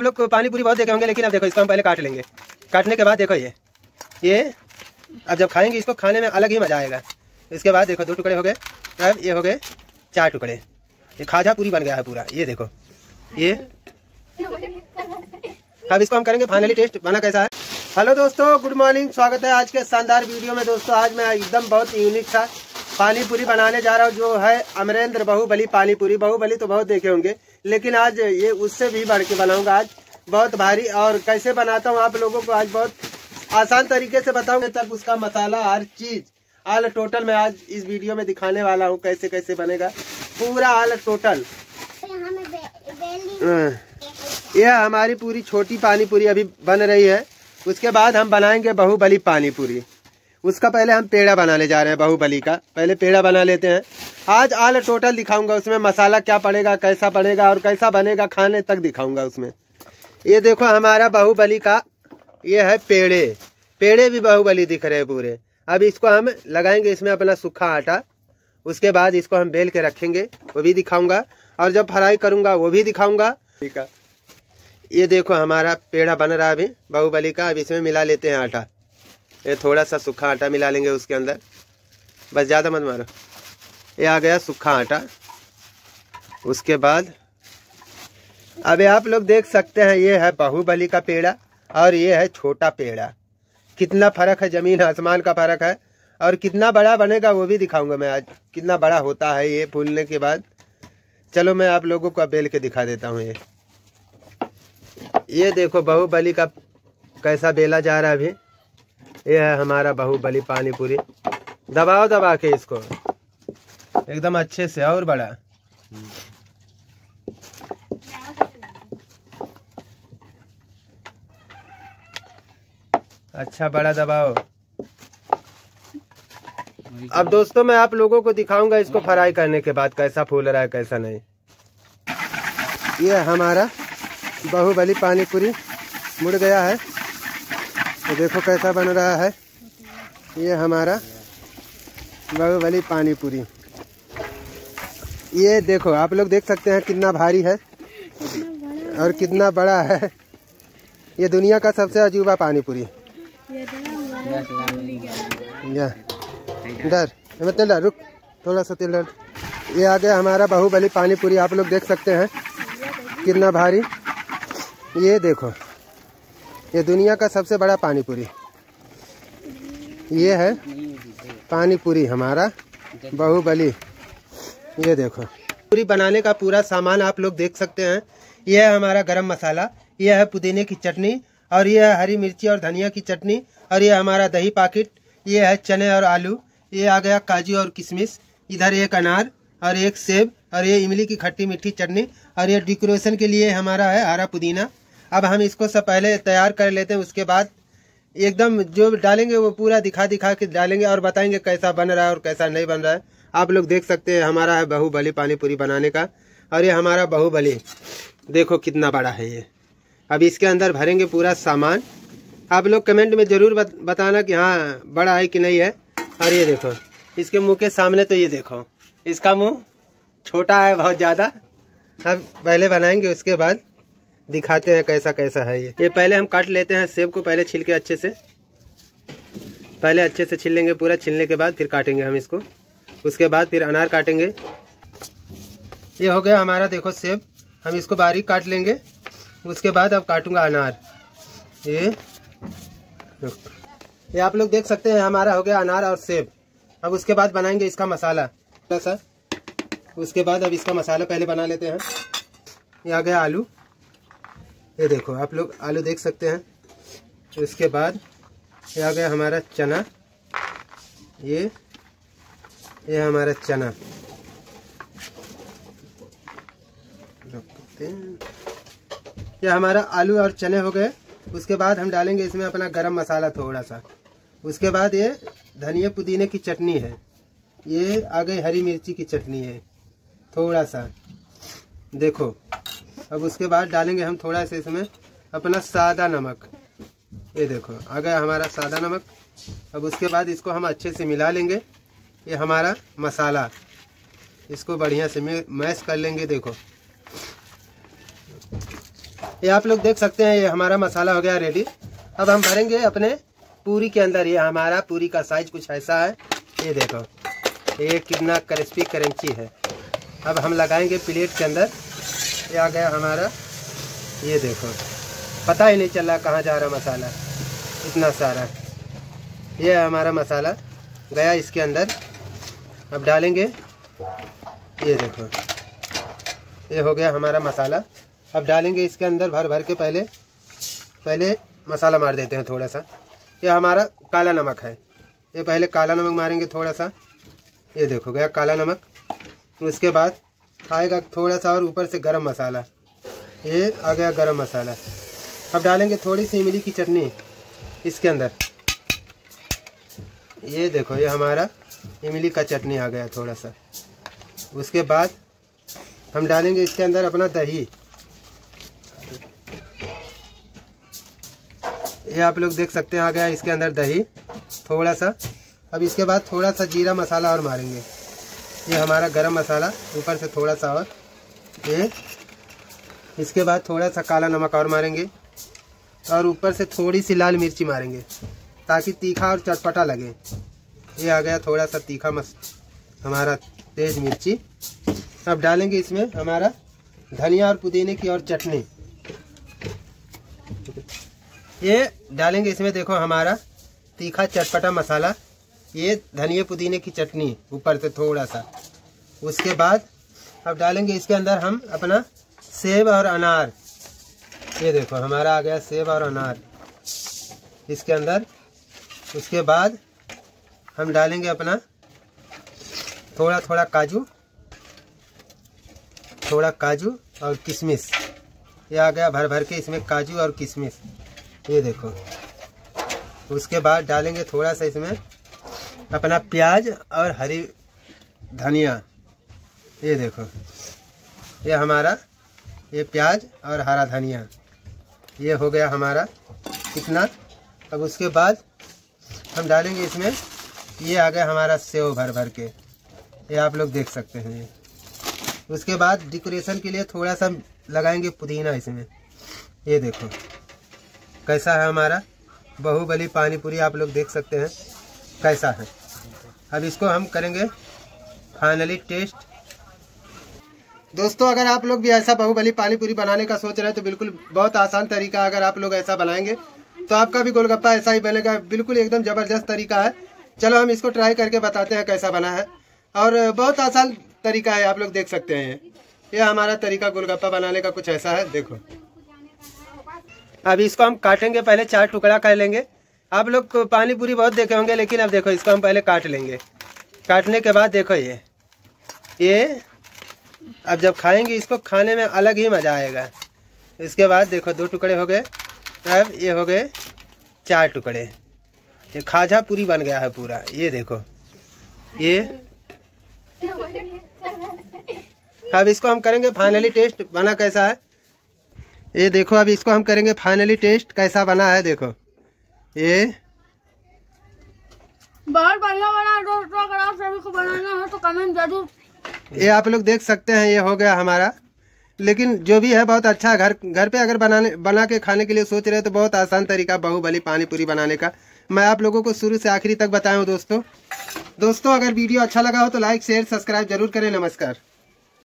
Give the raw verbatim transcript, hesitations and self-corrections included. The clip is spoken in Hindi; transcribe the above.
आप लोग पानी पूरी बहुत देखे होंगे, लेकिन अब देखो इसको हम पहले काट लेंगे। काटने के बाद देखो ये ये अब जब खाएंगे इसको खाने में अलग ही मजा आएगा। इसके बाद देखो दो टुकड़े हो गए, अब ये हो गए चार टुकड़े। ये खाजा पूरी बन गया है पूरा। ये देखो ये अब इसको हम करेंगे फाइनली टेस्ट बना कैसा है। हेलो दोस्तों, गुड मॉर्निंग, स्वागत है आज के शानदार वीडियो में। दोस्तों आज मैं एकदम बहुत यूनिक सा पानी पूरी बनाने जा रहा हूँ, जो है अमरेंद्र बाहुबली पानी पूरी। बाहुबली तो बहुत देखे होंगे, लेकिन आज ये उससे भी बढ़ के बनाऊंगा। आज बहुत भारी, और कैसे बनाता हूँ आप लोगों को आज बहुत आसान तरीके से बताऊंगा। तब उसका मसाला हर चीज ऑल टोटल मैं आज इस वीडियो में दिखाने वाला हूँ, कैसे कैसे बनेगा पूरा ऑल टोटल। यह हमारी पूरी छोटी पानी पूरी अभी बन रही है। उसके बाद हम बनाएंगे बाहुबली पानी पूरी। उसका पहले हम पेड़ा बनाने जा रहे हैं। बाहुबली का पहले पेड़ा बना लेते हैं। आज ऑल टोटल दिखाऊंगा, उसमें मसाला क्या पड़ेगा, कैसा पड़ेगा और कैसा बनेगा खाने तक दिखाऊंगा उसमें। ये देखो हमारा बाहुबली का ये है पेड़े। पेड़े भी बाहुबली दिख रहे हैं पूरे। अब इसको हम लगाएंगे इसमें अपना सूखा आटा। उसके बाद इसको हम बेल के रखेंगे, वो भी दिखाऊंगा, और जब फ्राई करूंगा वो भी दिखाऊंगा। ठीक है, ये देखो हमारा पेड़ा बन रहा है अभी बाहुबली का। अब इसमें मिला लेते हैं आटा। ये थोड़ा सा सूखा आटा मिला लेंगे उसके अंदर, बस ज़्यादा मत मारो। ये आ गया सूखा आटा। उसके बाद अब आप लोग देख सकते हैं, ये है बाहुबली का पेड़ा और ये है छोटा पेड़ा। कितना फर्क है, जमीन आसमान का फर्क है। और कितना बड़ा बनेगा वो भी दिखाऊंगा मैं आज, कितना बड़ा होता है ये फूलने के बाद। चलो मैं आप लोगों को बेल के दिखा देता हूँ। ये ये देखो बाहुबली का कैसा बेला जा रहा है अभी। ये है हमारा बाहुबली पानी पूरी। दबाओ दबा के इसको एकदम अच्छे से, और बड़ा। अच्छा बड़ा दबाओ। अब दोस्तों मैं आप लोगों को दिखाऊंगा इसको फ्राई करने के बाद कैसा फूल रहा है कैसा नहीं। ये हमारा बाहुबली पानी पूरी मुड़ गया है, तो देखो कैसा बन रहा है। ये हमारा बाहुबली पानी पूरी। ये देखो आप लोग देख सकते हैं कितना भारी है और कितना बड़ा है। ये दुनिया का सबसे अजूबा पानी पूरी। डर मत तेल डाल, रुक थोड़ा सा तेल डाल। ये आ गया हमारा बाहुबली पानी पूरी। आप लोग देख सकते हैं कितना भारी। ये देखो ये दुनिया का सबसे बड़ा पानी पूरी। ये है पानी पूरी हमारा बाहुबली। ये देखो पूरी बनाने का पूरा सामान आप लोग देख सकते हैं। यह है हमारा गरम मसाला, यह है पुदीने की चटनी, और यह है हरी मिर्ची और धनिया की चटनी, और यह हमारा दही पैकेट। ये है चने और आलू। ये आ गया काजू और किशमिश। इधर एक अनार और एक सेब, और ये इमली की खट्टी मीठी चटनी, और ये डेकोरेशन के लिए हमारा है हरा पुदीना। अब हम इसको सब पहले तैयार कर लेते हैं। उसके बाद एकदम जो डालेंगे वो पूरा दिखा दिखा के डालेंगे और बताएंगे कैसा बन रहा है और कैसा नहीं बन रहा है। आप लोग देख सकते हैं हमारा है बाहुबली पानी पूरी बनाने का। और ये हमारा बाहुबली देखो कितना बड़ा है ये। अब इसके अंदर भरेंगे पूरा सामान। आप लोग कमेंट में ज़रूर बताना कि हाँ बड़ा है कि नहीं है। और ये देखो इसके मुंह के सामने, तो ये देखो इसका मुंह छोटा है बहुत ज़्यादा। अब पहले बनाएंगे उसके बाद दिखाते हैं कैसा कैसा है ये। ये पहले हम काट लेते हैं सेब को, पहले छिल के अच्छे से। पहले अच्छे से छिल लेंगे पूरा, छिलने के बाद फिर काटेंगे हम इसको। उसके बाद फिर अनार काटेंगे। ये हो गया हमारा देखो सेब, हम इसको बारीक काट लेंगे। उसके बाद अब काटूंगा अनार। ये ये आप लोग देख सकते हैं हमारा हो गया अनार और सेब। अब उसके बाद बनाएंगे इसका मसाला सा। उसके बाद अब इसका मसाला पहले बना लेते हैं। ये आ गया आलू। ये देखो आप लोग आलू देख सकते हैं। उसके बाद ये आ गया हमारा चना। ये ये हमारा चना। ये हमारा आलू और चने हो गए। उसके बाद हम डालेंगे इसमें अपना गरम मसाला थोड़ा सा। उसके बाद ये धनिया पुदीने की चटनी है। ये आ गई हरी मिर्ची की चटनी है थोड़ा सा, देखो। अब उसके बाद डालेंगे हम थोड़ा सा इसमें अपना सादा नमक। ये देखो आ गया हमारा सादा नमक। अब उसके बाद इसको हम अच्छे से मिला लेंगे। ये हमारा मसाला, इसको बढ़िया से मैश कर लेंगे। देखो ये आप लोग देख सकते हैं, ये हमारा मसाला हो गया रेडी। अब हम भरेंगे अपने पूरी के अंदर। ये हमारा पूरी का साइज कुछ ऐसा है, ये देखो ये कितना क्रिस्पी क्रंची है। अब हम लगाएंगे प्लेट के अंदर। ये आ गया हमारा, ये देखो पता ही नहीं चल रहा कहाँ जा रहा मसाला, इतना सारा। ये हमारा मसाला गया इसके अंदर। अब डालेंगे, ये देखो ये हो गया हमारा मसाला। अब डालेंगे इसके अंदर भर भर के। पहले पहले मसाला मार देते हैं थोड़ा सा। ये हमारा काला नमक है, ये पहले काला नमक मारेंगे थोड़ा सा। ये देखो गया काला नमक। उसके बाद आएगा थोड़ा सा और ऊपर से गरम मसाला, ये आ गया गरम मसाला। अब डालेंगे थोड़ी सी इमली की चटनी इसके अंदर। ये देखो ये हमारा इमली का चटनी आ गया थोड़ा सा। उसके बाद हम डालेंगे इसके अंदर अपना दही। ये आप लोग देख सकते हैं आ गया इसके अंदर दही थोड़ा सा। अब इसके बाद थोड़ा सा जीरा मसाला और मारेंगे। ये हमारा गरम मसाला ऊपर से थोड़ा सा और ये। इसके बाद थोड़ा सा काला नमक और मारेंगे और ऊपर से थोड़ी सी लाल मिर्ची मारेंगे ताकि तीखा और चटपटा लगे। ये आ गया थोड़ा सा तीखा मस हमारा तेज मिर्ची। अब डालेंगे इसमें हमारा धनिया और पुदीने की और चटनी। ये डालेंगे इसमें, देखो हमारा तीखा चटपटा मसाला। ये धनिया पुदीने की चटनी ऊपर से थोड़ा सा। उसके बाद अब डालेंगे इसके अंदर हम अपना सेब और अनार। ये देखो हमारा आ गया सेब और अनार इसके अंदर। उसके बाद हम डालेंगे अपना थोड़ा थोड़ा काजू, थोड़ा काजू और किशमिश। ये आ गया भर भर के इसमें काजू और किशमिश, ये देखो। उसके बाद डालेंगे थोड़ा सा इसमें अपना प्याज और हरी धनिया। ये देखो ये हमारा ये प्याज और हरा धनिया, ये हो गया हमारा कितना। अब उसके बाद हम डालेंगे इसमें, ये आ गया हमारा सेव भर भर के, ये आप लोग देख सकते हैं ये। उसके बाद डेकोरेशन के लिए थोड़ा सा लगाएंगे पुदीना इसमें। ये देखो कैसा है हमारा बाहुबली पानी पूरी, आप लोग देख सकते हैं कैसा है। अब इसको हम करेंगे फाइनली टेस्ट। दोस्तों अगर आप लोग भी ऐसा बाहुबली पानी पूरी बनाने का सोच रहे हैं तो बिल्कुल बहुत आसान तरीका। अगर आप लोग ऐसा बनाएंगे तो आपका भी गोलगप्पा ऐसा ही बनेगा, बिल्कुल एकदम ज़बरदस्त तरीका है। चलो हम इसको ट्राई करके बताते हैं कैसा बना है। और बहुत आसान तरीका है, आप लोग देख सकते हैं। ये हमारा तरीका गोलगप्पा बनाने का कुछ ऐसा है, देखो। अब इसको हम काटेंगे, पहले चार टुकड़ा कर लेंगे। आप लोग पानी पूरी बहुत देखे होंगे, लेकिन अब देखो इसको हम पहले काट लेंगे। काटने के बाद देखो ये ये अब जब खाएंगे इसको, खाने में अलग ही मज़ा आएगा। इसके बाद देखो दो टुकड़े हो गए, अब ये हो गए चार टुकड़े। ये खाजा पूरी बन गया है पूरा, ये देखो ये। अब इसको हम करेंगे फाइनली टेस्ट, बना कैसा है ये देखो। अब इसको हम करेंगे फाइनली टेस्ट कैसा बना है, देखो ये बहुत बढ़िया बना है दोस्तों। अगर आप सभी को बनाना हो तो कमेंट जरूर। ये आप लोग देख सकते हैं, ये हो गया हमारा। लेकिन जो भी है बहुत अच्छा। घर घर पे अगर बनाने बना के खाने के लिए सोच रहे हैं तो बहुत आसान तरीका बाहुबली पानी पूरी बनाने का मैं आप लोगों को शुरू से आखिरी तक बताया हूँ दोस्तों। दोस्तों अगर वीडियो अच्छा लगा हो तो लाइक शेयर सब्सक्राइब जरूर करें। नमस्कार।